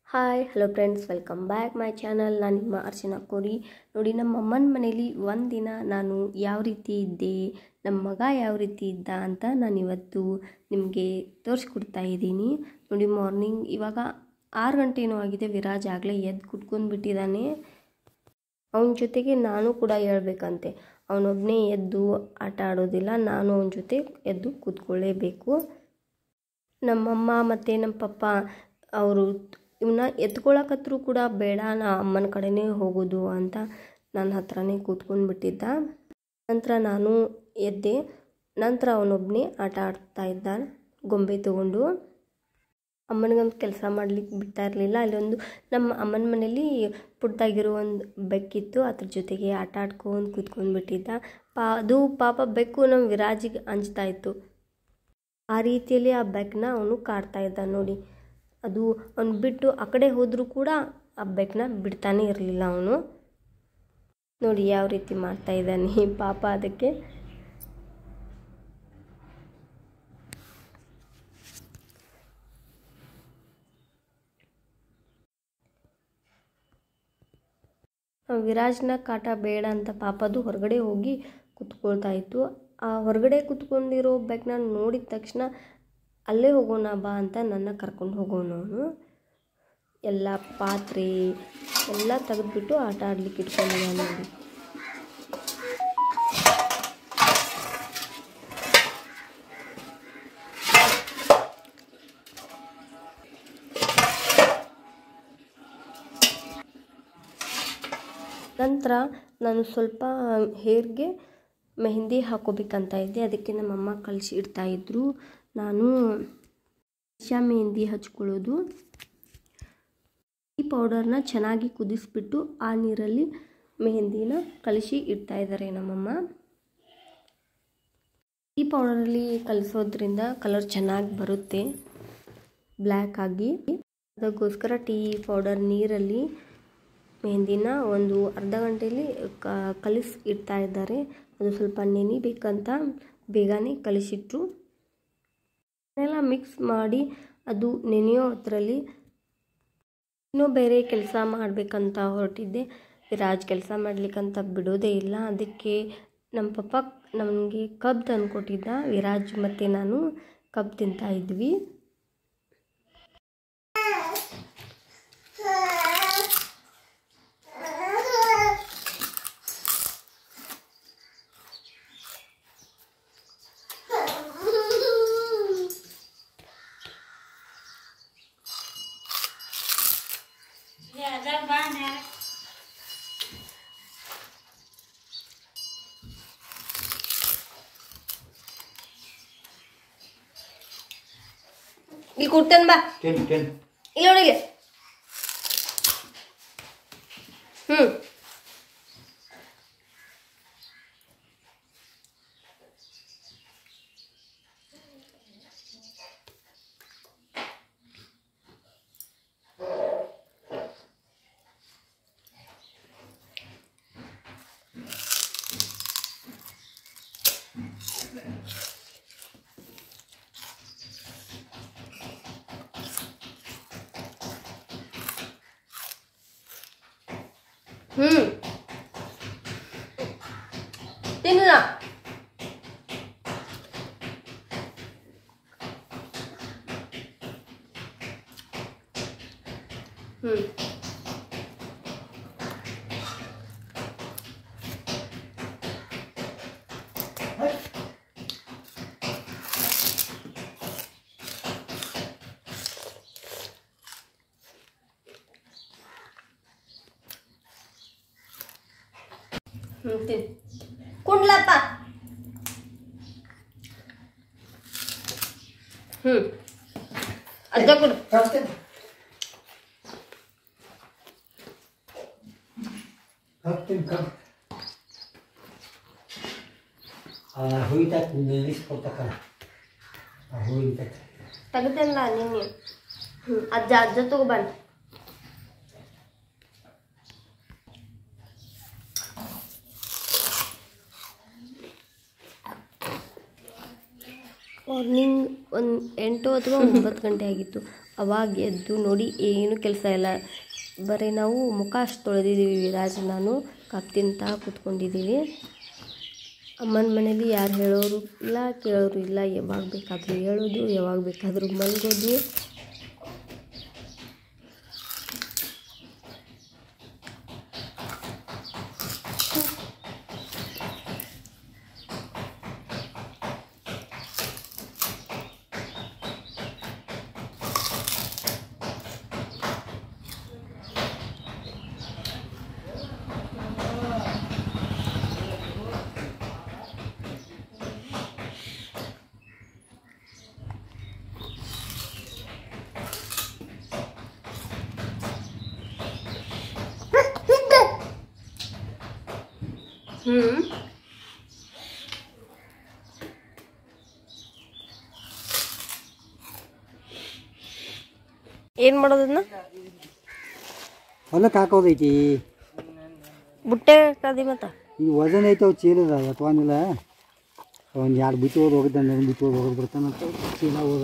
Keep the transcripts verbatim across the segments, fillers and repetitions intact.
Hi hello friends, welcome back my channel. ನಾನು ನಿಮ್ಮ ಅರ್ಚನಾ ಕೋರಿ. ನೋಡಿ, ನಮ್ಮ ಅಮ್ಮನ ಮನೇಲಿ ಒಂದಿನ ನಾನು ಯಾವ ರೀತಿ ಇದ್ದೆ, ನಮ್ಮ ಮಗ ಯಾವ ರೀತಿ ಇದ್ದ ಅಂತ ನಾನು ಇವತ್ತು ನಿಮಗೆ ತೋರಿಸ್ಕೊಡ್ತಾ ಇದ್ದೀನಿ. ನೋಡಿ, ಮಾರ್ನಿಂಗ್ ಇವಾಗ ಆರು ಗಂಟೆನೂ ಆಗಿದೆ. ವಿರಾಜ್ ಆಗಲೇ ಎದ್ದು ಕುತ್ಕೊಂಡು ಬಿಟ್ಟಿದ್ದಾನೆ. ಅವನ ಜೊತೆಗೆ ನಾನು ಕೂಡ ಹೇಳ್ಬೇಕಂತೆ. ಅವನೊಬ್ಬನೇ ಎದ್ದು ಆಟ ಆಡೋದಿಲ್ಲ, ನಾನು ಅವನ ಜೊತೆ ಎದ್ದು ಕೂತ್ಕೊಳ್ಳೇಬೇಕು. ನಮ್ಮಮ್ಮ ಮತ್ತು ನಮ್ಮ ಪಪ್ಪ ಅವರು ಇವನ್ನ ಎತ್ಕೊಳ್ಳೋಕತ್ರೂ ಕೂಡ ಬೇಡ, ನಾ ಅಮ್ಮನ ಕಡೆನೇ ಹೋಗೋದು ಅಂತ ನನ್ನ ಹತ್ರನೇ ಕೂತ್ಕೊಂಡು ಬಿಟ್ಟಿದ್ದ. ನಂತರ ನಾನು ಎದ್ದೆ. ನಂತರ ಅವನೊಬ್ಬನೇ ಆಟ ಆಡ್ತಾ ಇದ್ದ ಗೊಂಬೆ ತೊಗೊಂಡು. ಅಮ್ಮನಿಗೊಂದು ಕೆಲಸ ಮಾಡಲಿಕ್ಕೆ ಬಿಡ್ತಾ ಇರಲಿಲ್ಲ. ಅಲ್ಲೊಂದು ನಮ್ಮ ಅಮ್ಮನ ಮನೇಲಿ ಪುಟ್ಟದಾಗಿರೋ ಒಂದು ಬೆಕ್ಕಿತ್ತು, ಅದ್ರ ಜೊತೆಗೆ ಆಟ ಆಡ್ಕೊಂಡು ಕೂತ್ಕೊಂಡು ಬಿಟ್ಟಿದ್ದ. ಪಾ ಅದು ಪಾಪ ಬೆಕ್ಕು ನಮ್ಮ ವಿರಾಜಿಗೆ ಅಂಜ್ತಾ ಇತ್ತು. ಆ ರೀತಿಯಲ್ಲಿ ಆ ಬೆಕ್ಕನ್ನ ಅವನು ಕಾಡ್ತಾ ಇದ್ದ. ನೋಡಿ, ಅದು ಅವನು ಬಿಟ್ಟು ಆ ಕಡೆ ಹೋದರೂ ಕೂಡ ಆ ಬೆಕ್ಕನ್ನ ಬಿಡ್ತಾನೆ ಇರಲಿಲ್ಲ ಅವನು. ನೋಡಿ ಯಾವ ರೀತಿ ಮಾಡ್ತಾ ಇದ್ದಾನೆ ಪಾಪ. ಅದಕ್ಕೆ ವಿರಾಜ್ನ ಕಾಟ ಬೇಡ ಅಂತ ಪಾಪದು ಹೊರಗಡೆ ಹೋಗಿ ಕುತ್ಕೊಳ್ತಾ ಇತ್ತು. ಆ ಹೊರಗಡೆ ಕುತ್ಕೊಂಡಿರೋ ಬೆಕ್ಕನ್ನ ನೋಡಿದ ತಕ್ಷಣ ಅಲ್ಲೇ ಹೋಗೋಣ ಬಾ ಅಂತ ನನ್ನ ಕರ್ಕೊಂಡು ಹೋಗೋನವನು. ಎಲ್ಲ ಪಾತ್ರೆ ಎಲ್ಲ ತೆಗೆದುಬಿಟ್ಟು ಆಟ ಆಡ್ಲಿಕ್ಕೆ ಇಟ್ಕೊಂಡಿದ್ದಾನೆ. ನೋಡಿ, ನಂತರ ನಾನು ಸ್ವಲ್ಪ ಹೇರ್ಗೆ ಮೆಹಂದಿ ಹಾಕೋಬೇಕಂತ ಇದ್ದೆ. ಅದಕ್ಕೆ ನಮ್ಮಮ್ಮ ಕಳಿಸಿ ಇಡ್ತಾಯಿದ್ರು. ನಾನು ಶಾ ಮೆಹಂದಿ ಹಚ್ಕೊಳ್ಳೋದು. ಈ ಪೌಡರ್ನ ಚೆನ್ನಾಗಿ ಕುದಿಸ್ಬಿಟ್ಟು ಆ ನೀರಲ್ಲಿ ಮೆಹಂದಿನ ಕಲಿಸಿ ಇಡ್ತಾ ಇದ್ದಾರೆ ನಮ್ಮಮ್ಮ. ಈ ಪೌಡರಲ್ಲಿ ಕಲಿಸೋದ್ರಿಂದ ಕಲರ್ ಚೆನ್ನಾಗಿ ಬರುತ್ತೆ, ಬ್ಲ್ಯಾಕ್ ಆಗಿ. ಅದಕ್ಕೋಸ್ಕರ ಟೀ ಪೌಡರ್ ನೀರಲ್ಲಿ ಮೆಹಂದಿನ ಒಂದು ಅರ್ಧ ಗಂಟೆಯಲ್ಲಿ ಕಲಿಸಿ ಇಡ್ತಾ ಇದ್ದಾರೆ. ಅದು ಸ್ವಲ್ಪ ನೆನಿಬೇಕಂತ ಬೇಗನೆ ಕಲಿಸಿಟ್ರು. ಎಲ್ಲ ಮಿಕ್ಸ್ ಮಾಡಿ ಅದು ನೆನೆಯೋ ಹೊತ್ತರಲ್ಲಿ ಇನ್ನೂ ಬೇರೆ ಕೆಲಸ ಮಾಡಬೇಕಂತ ಹೊರಟಿದ್ದೆ. ವಿರಾಜ್ ಕೆಲಸ ಮಾಡಲಿಕ್ಕಂತ ಬಿಡೋದೇ ಇಲ್ಲ. ಅದಕ್ಕೆ ನಮ್ಮ ಪಪ್ಪ ನಮಗೆ ಕಬ್ ತಂದುಕೊಟ್ಟಿದ್ದ. ವಿರಾಜ್ ಮತ್ತು ನಾನು ಕಬ್ ತಿಂತಾ ಇದ್ವಿ. ಇಲ್ಲಿ ಕೂಡ್ತಾನೆ ಬಾ, ಇಲ್ಲಿ ನೋಡಿಗೆ. ಹ್ಮ್ ಹ್ಮ್ ತಿನ್ನ. ಹ್ಮ್ ಹ್ಮ್ ತಿನ್ ಕುಂಡ್ಲಪ್ಪ. ಹ್ಮ್ ಅಜ್ಜ ಕೊಡು. ತೆಗ್ದಲ್ಲ ನಿನ್ನೆ. ಹ್ಮ್ ಅಜ್ಜ ಅಜ್ಜ ತಗೋಬಂದ. ಮಾರ್ನಿಂಗ್ ಒಂದು ಎಂಟು ಅಥವಾ ಒಂಬತ್ತು ಗಂಟೆ ಆಗಿತ್ತು. ಅವಾಗ ಎದ್ದು ನೋಡಿ ಏನು ಕೆಲಸ ಇಲ್ಲ, ಬರೀ ನಾವು ಮುಖ ಅಷ್ಟು ತೊಳೆದಿದ್ದೀವಿ. ವಿರಾಜ್ ನಾನು ಕಪ್ ತಿಂತಾ ಕೂತ್ಕೊಂಡಿದ್ದೀವಿ. ಅಮ್ಮನ ಮನೇಲಿ ಯಾರು ಹೇಳೋರು ಇಲ್ಲ ಕೇಳೋರು ಇಲ್ಲ, ಯಾವಾಗ ಬೇಕಾದರೂ ಹೇಳೋದು, ಯಾವಾಗ ಬೇಕಾದರೂ ಮಲಗೋದು. ಹ್ಞೂ ಏನು ಮಾಡೋದನ್ನ ಹೊಲಕ್ಕೆ ಹಾಕೋದೈತಿ, ಬುಟ್ಟೆ ಕದಿ ಮತ್ತು ಈಗ ವಜನ್ ಐತೆ ಅವು ಚೀಲದ ಎತ್ಕೊಂಡಿಲ್ಲ. ಒಂದು ಎರಡು ಬಿಟ್ಟು ಹೋಗಿ ಹೋಗಿದ್ದಂಗೆ ಒಂದು ಬಿಟ್ಟು ಹೋಗಿ ಹೋಗಿ ಬರ್ತಾನಂತ ಚೀಲ ಹೋದ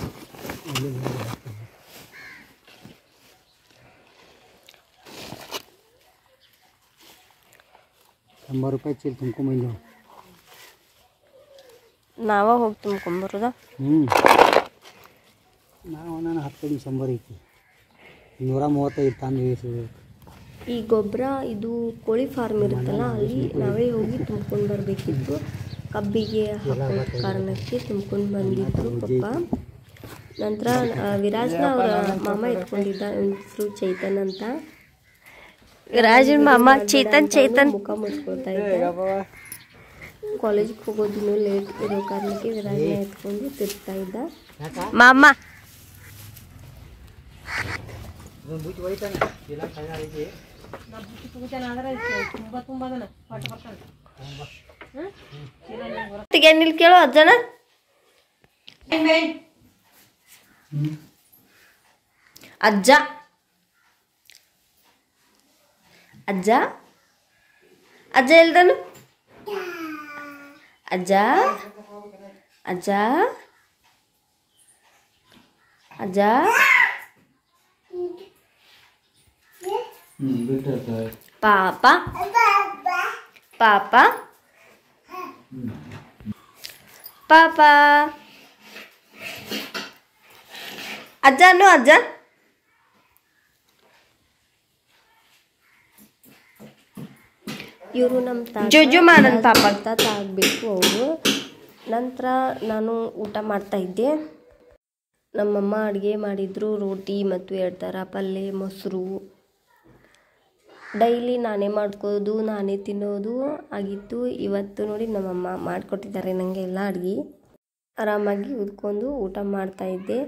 ಎಂಬತ್ತು ರೂಪಾಯಿ ಚೀಲ ತುಂಬ್ಕೊಂಬಂದೇವು. ನಾವ ಹೋಗಿ ತುಂಬ್ಕೊಂಬರೋದ. ಹ್ಞೂ ನಾವು ನಾನು ಹತ್ತು ಕಡೆ ಶಂಬರ್ ಐತಿ, ನೂರ ಮೂವತ್ತೈದು ತಂದು ಬೇಯಿಸಿದ್ರು. ಈ ಗೊಬ್ಬರ ಇದು ಕೋಳಿ ಫಾರ್ಮ್ ಇರುತ್ತಲ್ಲ, ಅಲ್ಲಿ ನಾವೇ ಹೋಗಿ ತುಂಬ್ಕೊಂಡು ಬರಬೇಕಿತ್ತು. ಕಬ್ಬಿಗೆ ಹಾಕೋ ಕಾರಣಕ್ಕೆ ತುಂಬ್ಕೊಂಡು ಬಂದಿದ್ರು ಪಪ್ಪ. ನಂತರ ವಿರಾಜ್ನ ಅವರ ಮಾಮ ಇಟ್ಕೊಂಡಿದ್ದ, ಹೆಸರು ಚೈತನ್ ಅಂತ. ವಿರಾಜನ ಮಾಮ ಚೇತನ್ ಚೇತನ್ ಮುಖ ಮುಚ್ಕೊಳ್ತಾ ಇದ್ದ. ಕಾಲೇಜಿಗೆ ಹೋಗೋದಿನ್ನೂ ಲೇಟ್ ಇರೋ ಕಾರಣಕ್ಕೆ ವಿರಾಜ್ನ ಎತ್ಕೊಂಡು ತಿರ್ತಾ ಇದ್ದ ಮಾಮ. ಏನಿಲ್ಲ ಕೇಳೋ ಅಜ್ಜನ. ಅಜ್ಜ ಅಜ್ಜ ಅಜ್ಜ ಎಲ್ದನು? ಅಜ್ಜ ಅಜ್ಜ ಅಜ್ಜ ಪಾಪ ಪಾಪ ಪಾಪ ಅಜ್ಜನು ಅಜ್ಜ. ಇವರು ನಮ್ಮ ಜೋಜು ಮಾಡನ್ ಪಾಪ ತಾತ ಆಗಬೇಕು ಅವರು. ನಂತರ ನಾನು ಊಟ ಮಾಡ್ತಾ ಇದ್ದೆ. ನಮ್ಮಮ್ಮ ಅಡುಗೆ ಮಾಡಿದ್ರು, ರೋಟಿ ಮತ್ತು ಎರಡು ಥರ ಪಲ್ಯ, ಮೊಸರು. ಡೈಲಿ ನಾನೇ ಮಾಡ್ಕೋದು, ನಾನೇ ತಿನ್ನೋದು ಆಗಿತ್ತು. ಇವತ್ತು ನೋಡಿ ನಮ್ಮಮ್ಮ ಮಾಡಿಕೊಟ್ಟಿದ್ದಾರೆ ನನಗೆ ಎಲ್ಲ ಅಡುಗೆ. ಆರಾಮಾಗಿ ಉದ್ಕೊಂಡು ಊಟ ಮಾಡ್ತಾಯಿದ್ದೆ.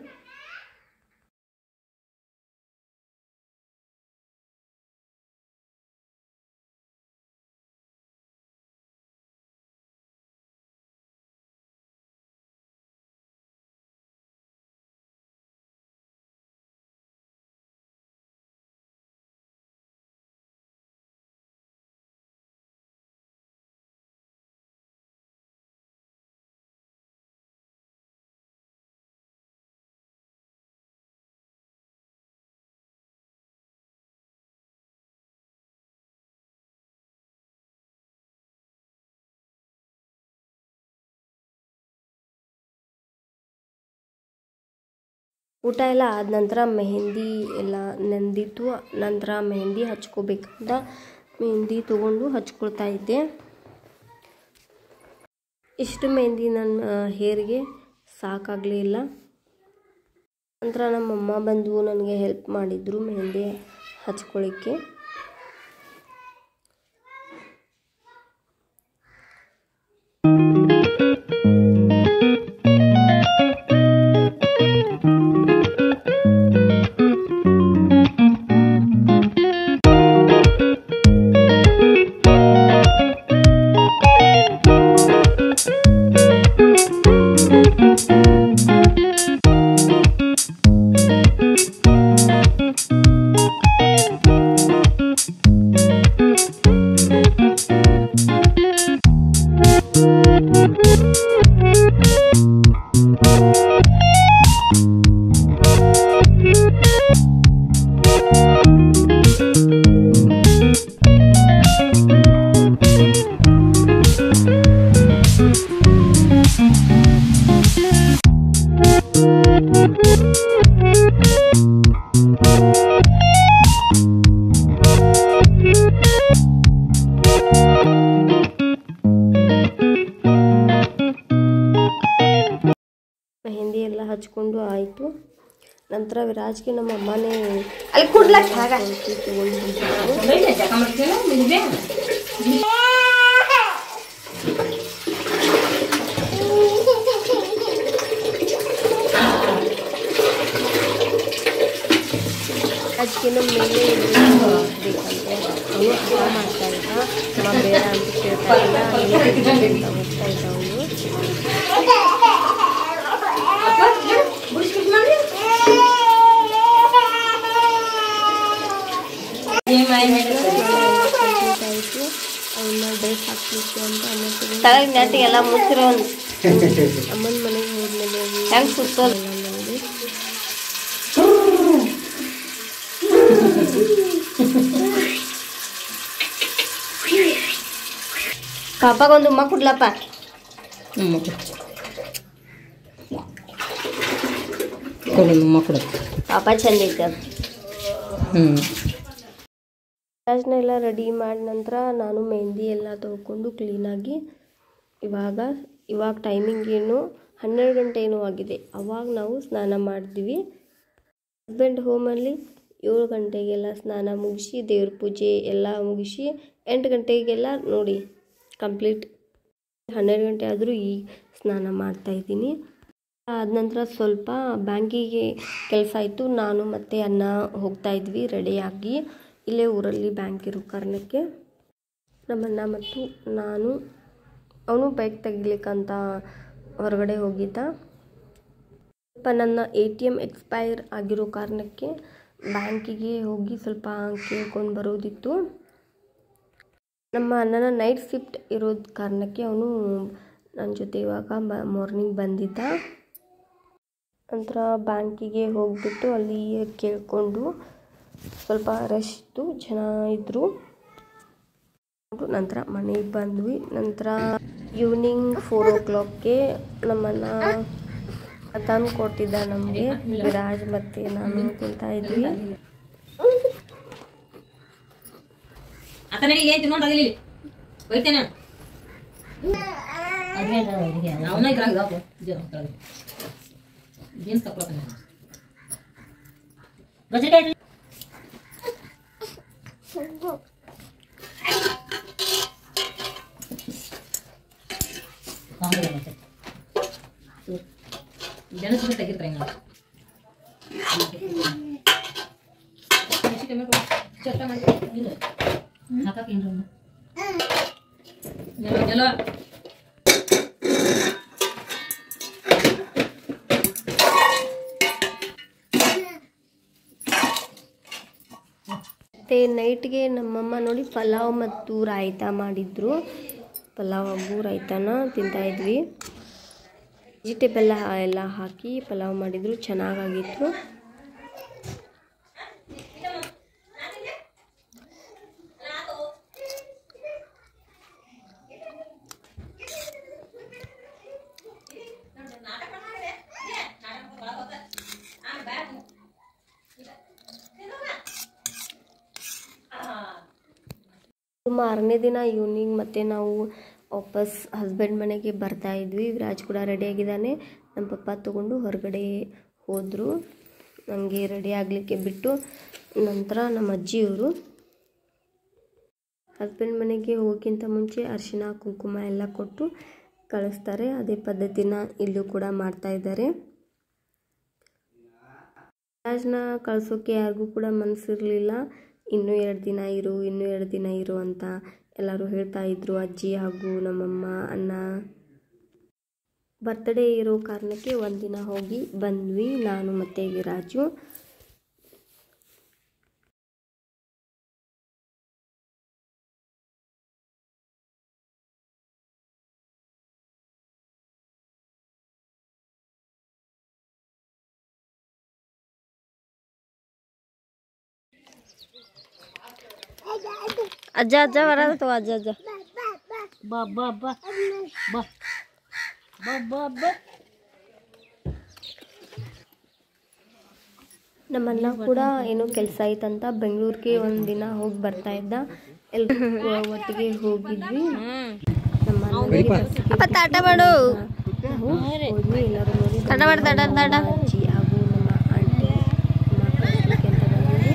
ಊಟ ಎಲ್ಲ ಆದ ನಂತರ ಮೆಹಂದಿ ಎಲ್ಲ ನೆಂದಿತ್ತು. ನಂತರ ಮೆಹಂದಿ ಹಚ್ಕೋಬೇಕಂತ ಮೆಹಂದಿ ತೊಗೊಂಡು ಹಚ್ಕೊಳ್ತಾ ಇದ್ದೆ. ಇಷ್ಟು ಮೆಹಂದಿ ನನ್ನ ಹೇರ್ಗೆ ಸಾಕಾಗಲಿಲ್ಲ. ನಂತರ ನಮ್ಮಮ್ಮ ಬಂದು ನನಗೆ ಹೆಲ್ಪ್ ಮಾಡಿದರು ಮೆಹಂದಿ ಹಚ್ಕೊಳ್ಳಿಕ್ಕೆ. you. ಮಾಡಿಸ್ಕೊಂಡು ಆಯಿತು. ನಂತರ ವಿರಾಜ್ಗೆ ನಮ್ಮ ಅಮ್ಮನೇ ಅಲ್ಲಿ ಕೂಡ್ಲಕ್ಕೆ ಅದಕ್ಕಿಂತ ಮೇಲೆ ಬೇಕಂತೆ ಅವನು ಅರ್ಥ ಮಾಡ್ತಾ ಇದ್ದ. ಅಮ್ಮ ಬೇಡ ಅಂತ ಕೇಳ್ತಾ ಇಲ್ಲ, ಅಂತ ಹೋಗ್ತಾ ಇದ್ದ ಅವನು. ಆಯಿತು ಅವನ್ನ ಡ್ರೆಸ್ ಹಾಕ್ಲಿಕ್ಕೆ ಅಂತ ಅಮ್ಮ ಎಲ್ಲ ಮುಚ್ಚಿರೋ ಅಮ್ಮನ ಮನೆಗೆ ಹೋದ್ಮೇಲೆ ಹೆಂಗೆ ಸುತ್ತೋಲ್ಲ ನೋಡಿ. ಪಾಪಾಗೊಂದು ಉಮ್ಮ ಕೊಡ್ಲಪ್ಪ. ಪಾಪ ಚಂದ ಐತೆ. ಎಲ್ಲ ರೆಡಿ ಮಾಡಿದ ನಂತರ ನಾನು ಮೆಹಂದಿ ಎಲ್ಲ ತೊಳ್ಕೊಂಡು ಕ್ಲೀನಾಗಿ ಇವಾಗ ಇವಾಗ ಟೈಮಿಂಗ್ ಏನು ಹನ್ನೆರಡು ಗಂಟೆ ಏನೋ ಆಗಿದೆ. ಅವಾಗ ನಾವು ಸ್ನಾನ ಮಾಡಿದ್ವಿ. ಹಸ್ಬೆಂಡ್ ಹೋಮಲ್ಲಿ ಏಳು ಗಂಟೆಗೆಲ್ಲ ಸ್ನಾನ ಮುಗಿಸಿ ದೇವ್ರ ಪೂಜೆ ಎಲ್ಲ ಮುಗಿಸಿ ಎಂಟು ಗಂಟೆಗೆಲ್ಲ ನೋಡಿ ಕಂಪ್ಲೀಟ್. ಹನ್ನೆರಡು ಗಂಟೆ ಆದರೂ ಈಗ ಸ್ನಾನ ಮಾಡ್ತಾಯಿದ್ದೀನಿ. ಆದ ನಂತರ ಸ್ವಲ್ಪ ಬ್ಯಾಂಕಿಗೆ ಕೆಲಸ ಆಯಿತು. ನಾನು ಮತ್ತು ಅಣ್ಣ ಹೋಗ್ತಾಯಿದ್ವಿ ರೆಡಿಯಾಗಿ. ಇಲ್ಲೇ ಊರಲ್ಲಿ ಬ್ಯಾಂಕ್ ಇರೋ ಕಾರಣಕ್ಕೆ ನಮ್ಮಣ್ಣ ಮತ್ತು ನಾನು ಅವನು ಬೈಕ್ ತೆಗಿಲಿಕ್ಕಂತ ಹೊರಗಡೆ ಹೋಗಿದ್ದ. ಸ್ವಲ್ಪ ನನ್ನ ಎ ಟಿ ಎಮ್ ಎಕ್ಸ್ಪೈರ್ ಆಗಿರೋ ಕಾರಣಕ್ಕೆ ಬ್ಯಾಂಕಿಗೆ ಹೋಗಿ ಸ್ವಲ್ಪ ಕೇಳ್ಕೊಂಡು ಬರೋದಿತ್ತು. ನಮ್ಮ ಅಣ್ಣನ ನೈಟ್ ಶಿಫ್ಟ್ ಇರೋದು ಕಾರಣಕ್ಕೆ ಅವನು ನನ್ನ ಜೊತೆ ಇವಾಗ ಬ ಮಾರ್ನಿಂಗ್ ಬಂದಿದ್ದ. ನಂತರ ಬ್ಯಾಂಕಿಗೆ ಹೋಗಿಬಿಟ್ಟು ಅಲ್ಲಿ ಕೇಳಿಕೊಂಡು ಸ್ವಲ್ಪ ರಶ್ ಇತ್ತು, ಜನ ಇದ್ದರು. ನಂತರ ಮನೆಗೆ ಬಂದ್ವಿ. ನಂತರ ಈವ್ನಿಂಗ್ ಫೋರ್ ಓ ಕ್ಲಾಕ್ಗೆ ನಮ್ಮನ್ನ ತಂದು ಕೊಟ್ಟಿದ್ದ ನಮಗೆ. ವಿರಾಜ್ ಮತ್ತು ನಾನು ತಿಂತಾ ಇದ್ವಿ. ಜನಸಂಖ್ಯೆ ತೆಗಿರ್ತಾರೆ ಮತ್ತು ನೈಟ್ಗೆ ನಮ್ಮಮ್ಮ ನೋಡಿ ಪಲಾವ್ ಮತ್ತು ರಾಯ್ತ ಮಾಡಿದ್ರು. ಪಲಾವ್ ಹಾಗೂ ರಾಯ್ತನ ತಿಂತಾಯಿದ್ವಿ. ವೆಜಿಟೇಬಲ್ ಎಲ್ಲ ಹಾಕಿ ಪಲಾವ್ ಮಾಡಿದ್ರು, ಚೆನ್ನಾಗಾಗಿತ್ತು. ಮಾರನೇ ದಿನ ಈವ್ನಿಂಗ್ ಮತ್ತೆ ನಾವು ವಾಪಸ್ ಹಸ್ಬೆಂಡ್ ಮನೆಗೆ ಬರ್ತಾ ಇದ್ವಿ. ವಿರಾಜ್ ಕೂಡ ರೆಡಿಯಾಗಿದ್ದಾನೆ. ನಮ್ಮ ಪಪ್ಪ ತೊಗೊಂಡು ಹೊರಗಡೆ ಹೋದರು. ನನಗೆ ರೆಡಿ ಆಗಲಿಕ್ಕೆ ಬಿಟ್ಟು ನಂತರ ನಮ್ಮ ಅಜ್ಜಿಯವರು ಹಸ್ಬೆಂಡ್ ಮನೆಗೆ ಹೋಗೋಕ್ಕಿಂತ ಮುಂಚೆ ಅರಿಶಿನ ಕುಂಕುಮ ಎಲ್ಲ ಕೊಟ್ಟು ಕಳಿಸ್ತಾರೆ. ಅದೇ ಪದ್ಧತಿನ ಇಲ್ಲೂ ಕೂಡ ಮಾಡ್ತಾ ಇದ್ದಾರೆ. ವಿರಾಜ್ನ ಕಳಿಸೋಕ್ಕೆ ಯಾರಿಗೂ ಕೂಡ ಮನಸ್ಸಿರಲಿಲ್ಲ. ಇನ್ನೂ ಎರಡು ದಿನ ಇರು ಇನ್ನೂ ಎರಡು ದಿನ ಇರು ಅಂತ ಎಲ್ಲರೂ ಹೇಳ್ತಾ ಇದ್ರು, ಅಜ್ಜಿ ಹಾಗೂ ನಮ್ಮಮ್ಮ ಅಣ್ಣ. ಬರ್ತ್ಡೇ ಇರೋ ಕಾರಣಕ್ಕೆ ಒಂದಿನ ಹೋಗಿ ಬಂದ್ವಿ ನಾನು ಮತ್ತು ವಿರಾಜು. ಅಜ್ಜ ಅಜ್ಜ ಬರತ್ತವ ಅಜ್ಜ ಅಜ್ಜ ಬಾ ಬಾ ಬಾ ಬಾ ಬಾ ಬಾ ಬಾ. ನಮ್ಮಣ್ಣ ಕೂಡ ಏನೋ ಕೆಲಸ ಆಯ್ತಂತ ಬೆಂಗಳೂರಿಗೆ ಒಂದು ದಿನ ಹೋಗಿ ಬರ್ತಾ ಇದ್ದ. ಎಲ್ಲರೂ ಒಟ್ಟಿಗೆ ಹೋಗಿದ್ವಿ. ನಮ್ಮ ಹೋದ್ವಿ ಎಲ್ಲರೂ ನೋಡಿ ಅಜ್ಜಿ ಹಾಗೂ ನಮ್ಮ ಆಂಟಿ ನಮ್ಮ ಕಳಿಸ್ಲಿಕ್ಕೆ ಅಂತ ಬಂದಿದ್ದೆ.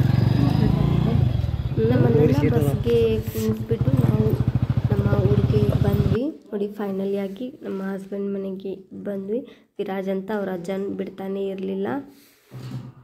ನಮ್ಮನ್ನೆಲ್ಲ ಬಸ್ಗೆ ಕುಣಿಸ್ಬಿಟ್ಟು ನಾವು ನಮ್ಮ ಊರಿಗೆ ಬಂದ್ವಿ ನೋಡಿ. ಫೈನಲಿ ಆಗಿ ನಮ್ಮ ಹಸ್ಬೆಂಡ್ ಮನೆಗೆ ಬಂದ್ವಿ. ವಿರಾಜ್ ಅಂತ ಅವ್ರ ಅಜ್ಜನ ಬಿಡ್ತಾನೆ ಇರಲಿಲ್ಲ.